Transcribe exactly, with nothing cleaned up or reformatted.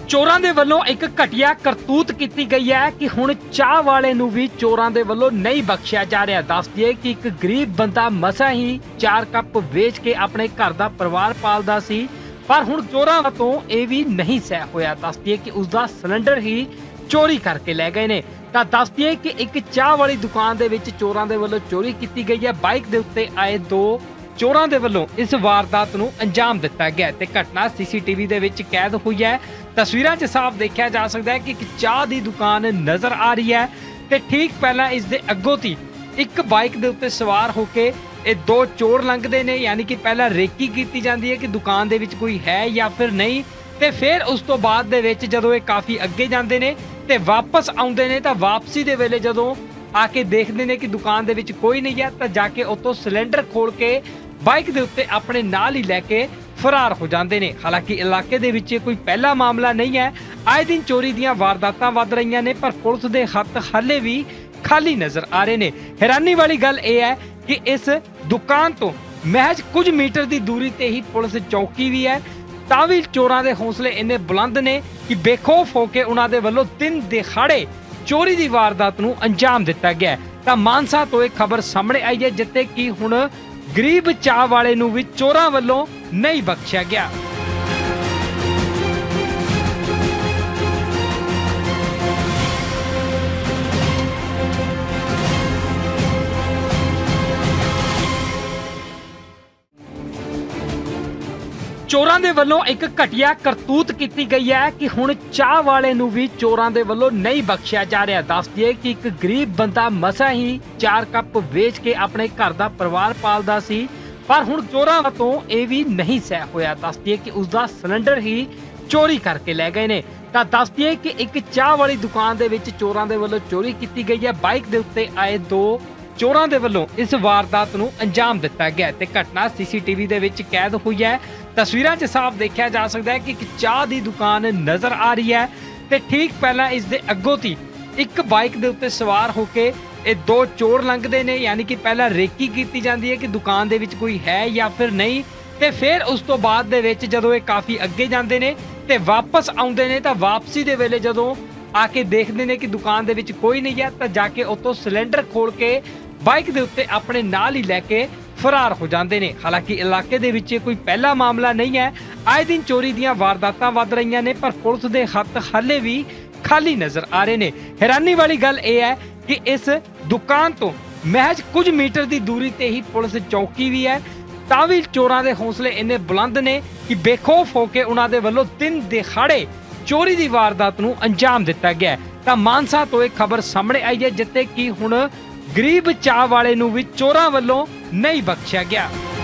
ਚੋਰਾਂ ਦੇ ਵੱਲੋਂ ਇੱਕ ਘਟੀਆ ਕਰਤੂਤ ਕੀਤੀ ਗਈ ਹੈ ਕਿ ਹੁਣ ਚਾਹ ਵਾਲੇ ਨੂੰ ਵੀ ਚੋਰਾਂ ਦੇ ਵੱਲੋਂ ਨਹੀਂ ਬਖਸ਼ਿਆ ਜਾ ਰਿਹਾ। ਦੱਸ ਦਈਏ ਕਿ ਇੱਕ ਗਰੀਬ ਬੰਦਾ ਮਸਾਂ ਹੀ ਚਾਰ ਕੱਪ ਵੇਚ ਕੇ ਆਪਣੇ ਘਰ ਦਾ ਪਰਿਵਾਰ ਪਾਲਦਾ ਸੀ, ਪਰ ਹੁਣ ਚੋਰਾਂ ਤੋਂ ਇਹ ਵੀ ਨਹੀਂ ਸਹਿ ਹੋਇਆ। ਦੱਸ ਦਈਏ ਕਿ ਉਸ ਦਾ ਸਿਲੰਡਰ ਹੀ ਚੋਰੀ ਕਰਕੇ ਲੈ ਗਏ ਨੇ। ਤਾਂ ਦੱਸ ਦਈਏ ਕਿ ਇੱਕ ਚਾਹ ਵਾਲੀ ਦੁਕਾਨ ਦੇ ਵਿੱਚ ਚੋਰਾਂ ਦੇ ਵੱਲੋਂ ਚੋਰੀ ਕੀਤੀ ਗਈ ਹੈ। ਬਾਈਕ ਦੇ ਉੱਤੇ ਆਏ ਦੋ ਚੋਰਾਂ ਦੇ ਵੱਲੋਂ ਇਸ ਵਾਰਦਾਤ ਨੂੰ ਅੰਜਾਮ ਦਿੱਤਾ ਗਿਆ ਤੇ ਘਟਨਾ ਸੀਸੀਟੀਵੀ ਦੇ ਵਿੱਚ ਕੈਦ ਹੋਈ ਹੈ। ਤਸਵੀਰਾਂ 'ਚ ਸਾਫ਼ ਦੇਖਿਆ ਜਾ ਸਕਦਾ ਹੈ ਕਿ ਇੱਕ ਚਾਹ ਦੀ ਦੁਕਾਨ ਨਜ਼ਰ ਆ ਰਹੀ ਹੈ ਤੇ ਠੀਕ ਪਹਿਲਾਂ ਇਸ ਦੇ ਅੱਗੋਂ ਦੀ ਇੱਕ ਬਾਈਕ ਦੇ ਉੱਤੇ ਸਵਾਰ ਹੋ ਕੇ ਇਹ ਦੋ ਚੋਰ ਲੰਘਦੇ ਨੇ। ਯਾਨੀ ਕਿ ਪਹਿਲਾਂ ਰੇਕੀ ਕੀਤੀ ਜਾਂਦੀ ਹੈ ਕਿ ਦੁਕਾਨ ਦੇ ਵਿੱਚ ਕੋਈ ਹੈ ਜਾਂ ਫਿਰ ਨਹੀਂ, ਤੇ ਫਿਰ ਉਸ ਤੋਂ ਬਾਅਦ ਦੇ ਵਿੱਚ ਜਦੋਂ ਇਹ ਕਾਫੀ ਅੱਗੇ ਜਾਂਦੇ ਨੇ ਤੇ ਵਾਪਸ ਆਉਂਦੇ ਨੇ ਤਾਂ ਵਾਪਸੀ ਦੇ ਵੇਲੇ ਜਦੋਂ ਆ ਕੇ ਦੇਖਦੇ ਨੇ ਕਿ ਦੁਕਾਨ ਦੇ ਵਿੱਚ ਕੋਈ ਨਹੀਂ ਹੈ ਤਾਂ ਜਾ ਕੇ ਉੱਥੋਂ ਸਿਲੰਡਰ ਖੋਲ ਕੇ ਬਾਈਕ ਦੇ ਉੱਤੇ ਆਪਣੇ ਨਾਲ ਹੀ ਲੈ ਕੇ ਫਰਾਰ ਹੋ ਜਾਂਦੇ ਨੇ। ਹਾਲਾਂਕਿ ਇਲਾਕੇ ਦੇ ਵਿੱਚ ਕੋਈ ਪਹਿਲਾ ਮਾਮਲਾ ਨਹੀਂ ਹੈ, ਆਏ ਦਿਨ ਚੋਰੀ ਦੀਆਂ ਵਾਰਦਾਤਾਂ ਵੱਧ ਰਹੀਆਂ ਨੇ, ਪਰ ਪੁਲਿਸ ਦੇ ਹੱਥ ਹਾਲੇ ਵੀ ਖਾਲੀ ਨਜ਼ਰ ਆ ਰਹੇ ਨੇ। ਹੈਰਾਨੀ ਵਾਲੀ ਗੱਲ ਇਹ ਹੈ ਕਿ ਇਸ ਦੁਕਾਨ ਤੋਂ ਮਹਿਜ ਕੁਝ ਮੀਟਰ ਦੀ ਦੂਰੀ ਤੇ ਹੀ ਪੁਲਿਸ ਚੌਕੀ ਵੀ ਹੈ, ਤਾਂ ਵੀ ਚੋਰਾਂ ਦੇ ਹੌਸਲੇ ਇੰਨੇ ਬੁਲੰਦ ਨੇ ਕਿ ਬੇਖੌਫ ਹੋ ਕੇ ਉਹਨਾਂ ਦੇ ਵੱਲੋਂ ਦਿਨ ਦਿਹਾੜੇ ਚੋਰੀ ਦੀ ਵਾਰਦਾਤ ਨੂੰ ਅੰਜਾਮ ਦਿੱਤਾ ਗਿਆ। ਤਾਂ ਮਾਨਸਾ ਤੋਂ ਇਹ ਖਬਰ ਸਾਹਮਣੇ ਆਈ ਹੈ ਜਿੱਥੇ ਕਿ ਹੁਣ ਗਰੀਬ ਚਾਹ ਵਾਲੇ ਨੂੰ ਵੀ ਚੋਰਾਂ ਵੱਲੋਂ ਨਹੀਂ ਬਖਸ਼ਿਆ ਗਿਆ। ਚੋਰਾਂ ਦੇ ਵੱਲੋਂ ਇੱਕ ਘਟੀਆ ਕਰਤੂਤ ਕੀਤੀ ਗਈ ਹੈ ਕਿ ਹੁਣ ਚਾਹ ਵਾਲੇ ਨੂੰ ਵੀ ਚੋਰਾਂ ਦੇ ਵੱਲੋਂ ਨਹੀਂ ਬਖਸ਼ਿਆ ਜਾ ਰਿਹਾ। ਦੱਸ ਦਈਏ ਕਿ ਇੱਕ ਗਰੀਬ ਬੰਦਾ ਮਸਾਂ ਹੀ ਚਾਰ ਕੱਪ ਵੇਚ ਕੇ ਆਪਣੇ ਘਰ ਦਾ ਪਰਿਵਾਰ ਪਾਲਦਾ ਸੀ, ਪਰ ਹੁਣ ਚੋਰਾਂ ਤੋਂ ਇਹ ਵੀ ਨਹੀਂ ਸਹਿ ਹੋਇਆ। ਦੱਸ ਦਈਏ ਕਿ ਉਸ ਦਾ ਸਿਲੰਡਰ ਹੀ ਚੋਰੀ ਕਰਕੇ ਲੈ ਗਏ ਨੇ। ਤਾਂ ਦੱਸ ਦਈਏ ਕਿ ਇੱਕ ਚਾਹ ਵਾਲੀ ਦੁਕਾਨ ਦੇ ਵਿੱਚ ਚੋਰਾਂ ਦੇ ਵੱਲੋਂ ਚੋਰੀ ਕੀਤੀ ਗਈ ਹੈ। ਬਾਈਕ ਦੇ ਉੱਤੇ ਆਏ ਦੋ ਚੋਰਾਂ ਦੇ ਵੱਲੋਂ ਇਸ ਵਾਰਦਾਤ ਨੂੰ ਅੰਜਾਮ ਦਿੱਤਾ ਗਿਆ ਤੇ ਘਟਨਾ ਸੀਸੀਟੀਵੀ ਦੇ ਵਿੱਚ ਕੈਦ ਹੋਈ ਹੈ। ਤਸਵੀਰਾਂ 'ਚ ਸਾਫ਼ ਦੇਖਿਆ ਜਾ ਸਕਦਾ ਹੈ ਕਿ ਇੱਕ ਚਾਹ ਦੀ ਦੁਕਾਨ ਨਜ਼ਰ ਆ ਰਹੀ ਹੈ ਤੇ ਠੀਕ ਪਹਿਲਾਂ ਇਸ ਦੇ ਅੱਗੋਂ ਦੀ ਇੱਕ ਬਾਈਕ ਦੇ ਉੱਤੇ ਸਵਾਰ ਹੋ ਕੇ ਇਹ ਦੋ ਚੋਰ ਲੰਘਦੇ ਨੇ। ਯਾਨੀ ਕਿ ਪਹਿਲਾਂ ਰੇਕੀ ਕੀਤੀ ਜਾਂਦੀ ਹੈ ਕਿ ਦੁਕਾਨ ਦੇ ਵਿੱਚ ਕੋਈ ਹੈ ਜਾਂ ਫਿਰ ਨਹੀਂ, ਤੇ ਫਿਰ ਉਸ ਤੋਂ ਬਾਅਦ ਦੇ ਵਿੱਚ ਜਦੋਂ ਇਹ ਕਾਫੀ ਅੱਗੇ ਜਾਂਦੇ ਨੇ ਤੇ ਵਾਪਸ ਆਉਂਦੇ ਨੇ ਤਾਂ ਵਾਪਸੀ ਦੇ ਵੇਲੇ ਜਦੋਂ ਆ ਕੇ ਦੇਖਦੇ ਨੇ ਕਿ ਦੁਕਾਨ ਦੇ ਵਿੱਚ ਕੋਈ ਨਹੀਂ ਹੈ ਤਾਂ ਜਾ ਕੇ ਉੱਥੋਂ ਸਿਲੰਡਰ ਖੋਲ ਕੇ ਬਾਈਕ ਦੇ ਉੱਤੇ ਆਪਣੇ ਨਾਲ ਹੀ ਲੈ ਕੇ ਫਰਾਰ ਹੋ ਜਾਂਦੇ ਨੇ। ਹਾਲਾਂਕਿ ਇਲਾਕੇ ਦੇ ਵਿੱਚ ਕੋਈ ਪਹਿਲਾ ਮਾਮਲਾ ਨਹੀਂ ਹੈ, ਆਏ ਦਿਨ ਚੋਰੀ ਦੀਆਂ ਵਾਰਦਾਤਾਂ ਵੱਧ ਰਹੀਆਂ ਨੇ, ਪਰ ਪੁਲਿਸ ਦੇ ਹੱਥ ਹਾਲੇ ਵੀ ਖਾਲੀ ਨਜ਼ਰ ਆ ਰਹੇ ਨੇ। ਹੈਰਾਨੀ ਵਾਲੀ ਗੱਲ ਇਹ ਹੈ ਕਿ ਇਸ ਦੁਕਾਨ ਤੋਂ ਮਹਿਜ ਕੁਝ ਮੀਟਰ ਦੀ ਦੂਰੀ ਤੇ ਹੀ ਪੁਲਿਸ ਚੌਕੀ ਵੀ ਹੈ, ਤਾਂ ਵੀ ਚੋਰਾਂ ਦੇ ਹੌਸਲੇ ਇੰਨੇ ਬੁਲੰਦ ਨੇ ਕਿ ਬੇਖੌਫ ਹੋ ਕੇ ਉਹਨਾਂ ਦੇ ਵੱਲੋਂ ਦਿਨ ਦਿਹਾੜੇ ਚੋਰੀ ਦੀ ਵਾਰਦਾਤ ਨੂੰ ਅੰਜਾਮ ਦਿੱਤਾ ਗਿਆ। ਤਾਂ ਮਾਨਸਾ ਤੋਂ ਇਹ ਖਬਰ ਸਾਹਮਣੇ ਆਈ ਹੈ ਜਿੱਥੇ ਕਿ ਹੁਣ ਗਰੀਬ ਚਾਹ ਵਾਲੇ ਨੂੰ ਵੀ ਚੋਰਾਂ ਵੱਲੋਂ ਨਹੀਂ ਬਖਸ਼ਿਆ ਗਿਆ।